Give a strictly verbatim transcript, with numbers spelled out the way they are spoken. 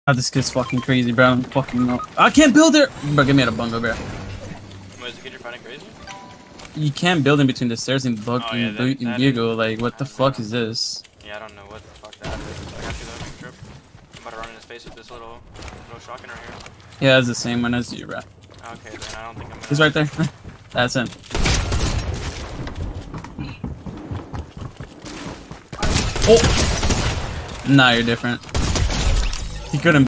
Oh, this kid's fucking crazy, bro. I'm fucking no. I can't build it! Bro, give me a bungo, bro. What is the kid you're finding crazy? You can't build in between the stairs and fucking oh, yeah, boot and Bugle. Like, what the fuck know. is this? Yeah, I don't know what the fuck that is. I got you though, trip. I'm about to run in his face with this little, little shotgun right here. Yeah, it's the same one as you, bro. Okay, then I don't think I'm gonna... He's right there. That's him. Oh! Nah, you're different. He couldn't